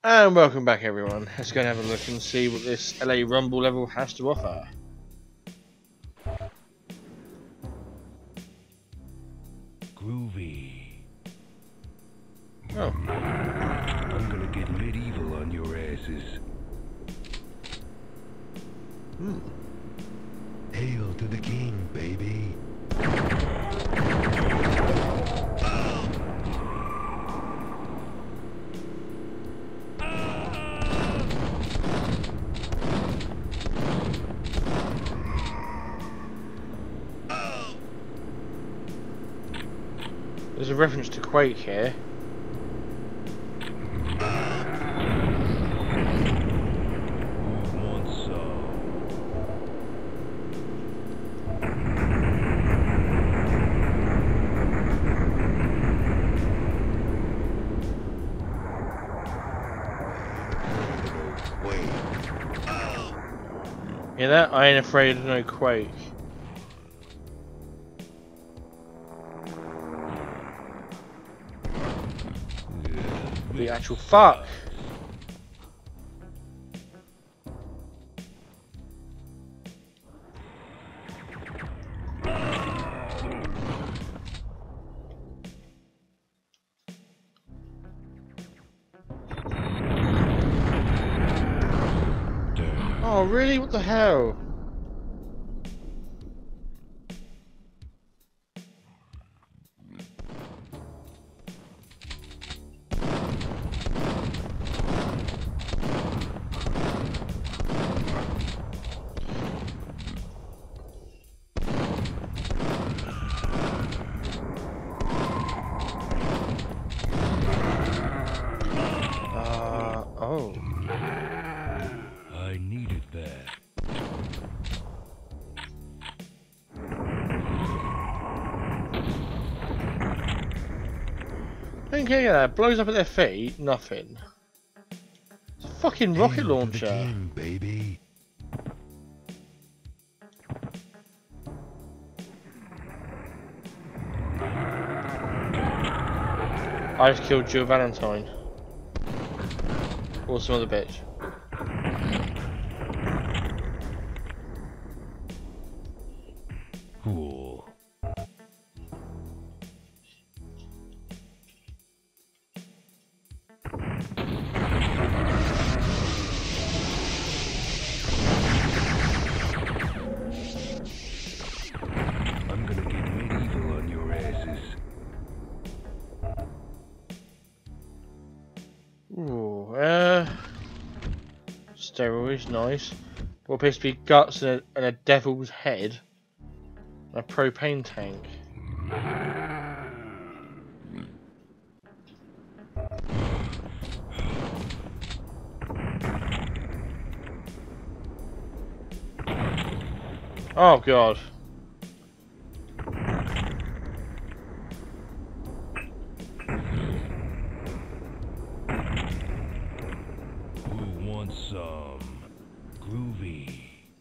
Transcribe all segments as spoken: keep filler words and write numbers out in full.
And welcome back everyone. Let's go and have a look and see what this L A Rumble level has to offer. Groovy. Oh. I'm gonna get medieval on your asses. Hmm. Hail to the king, baby. There's a reference to Quake here. Hear that? I ain't afraid of no Quake. The actual fuck. Oh really? What the hell? Oh. I needed that. Okay, yeah, it blows up at their feet, nothing. It's a fucking rocket launcher. King, baby. I just killed Jill Valentine. Or some other bitch. Cool. I'm gonna get medieval on your asses. Ooh, uh... steroids, nice. What appears to be guts and a, and a devil's head. And a propane tank. Oh god. Who wants some groovy?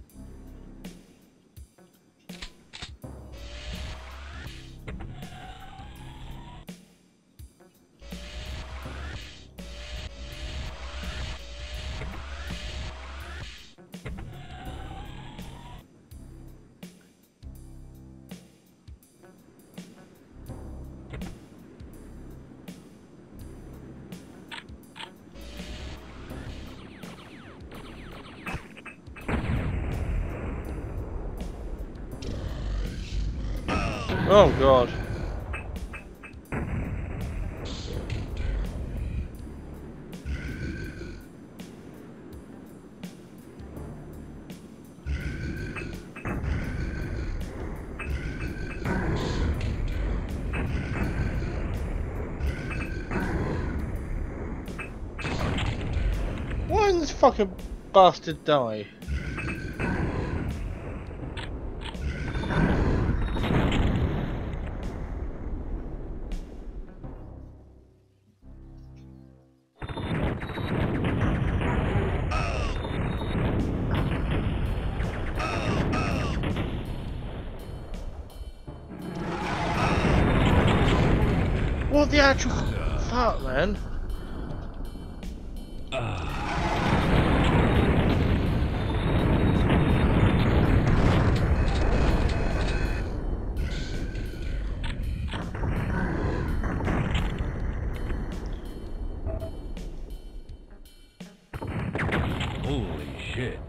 Oh god. Why didn't this fucking bastard die? What the actual fuck, man? Holy shit.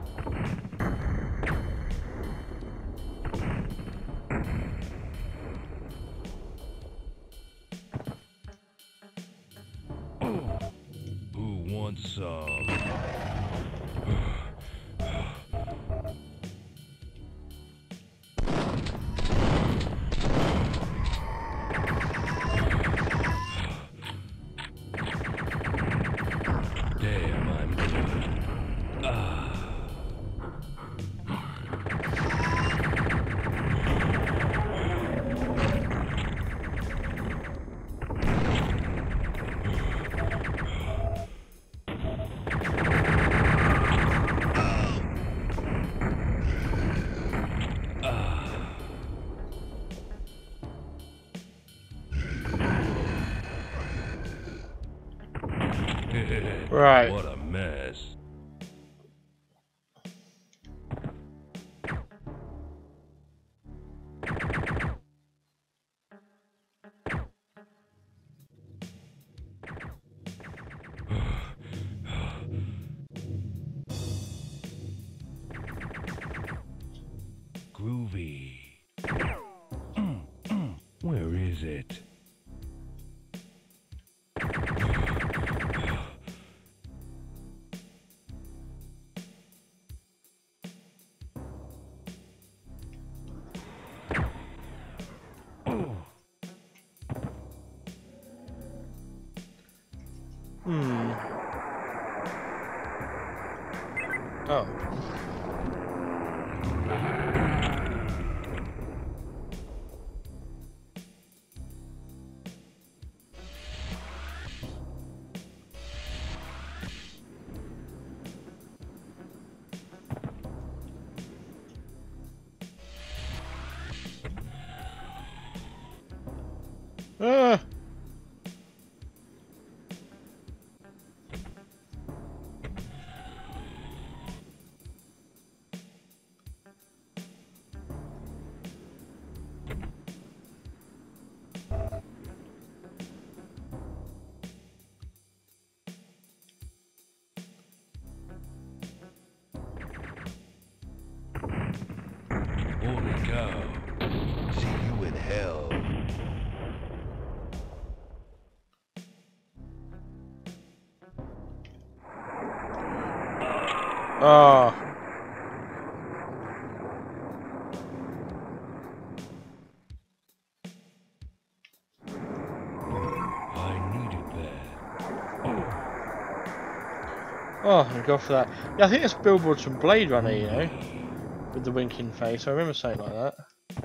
Who wants some? Damn, I'm good. Ah. Right. What a mess. Groovy. Mm, mm. Where is it? Hmm. Oh. Ah. Holy cow. See you in hell. Oh. I needed that. Oh, thank God for that. Yeah, I think it's billboards from Blade Runner, you know, with the winking face. I remember something like that.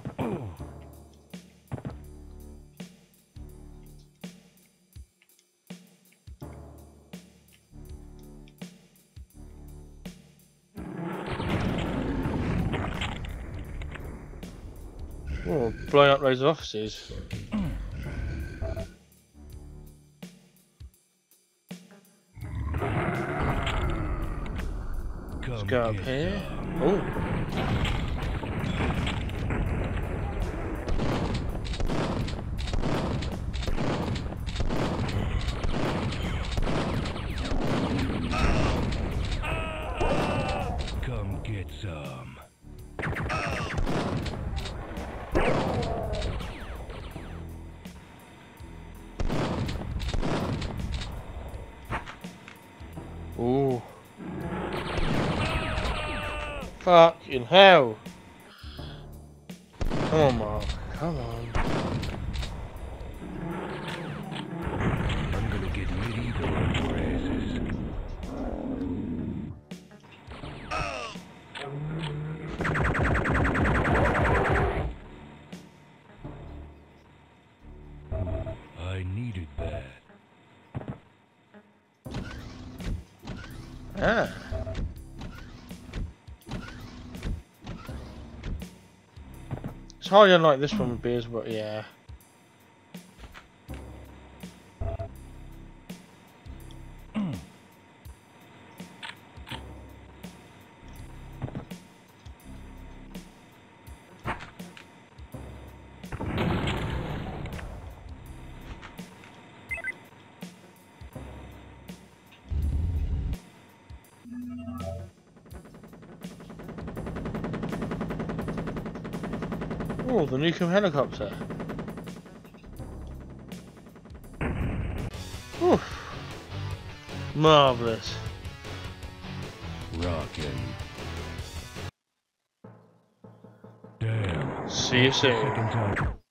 Oh, blowing up loads of offices. Let's go up here. Oh. Come get some. Ooh. Fucking hell. Come on, Mark. Come on. I'm gonna get medieval on your asses. I needed that. Ah. It's hardly unlike this one would be as well, yeah. Oh, the Nukem helicopter. Oof. Marvellous. Rockin'. Damn. See you soon. Second time.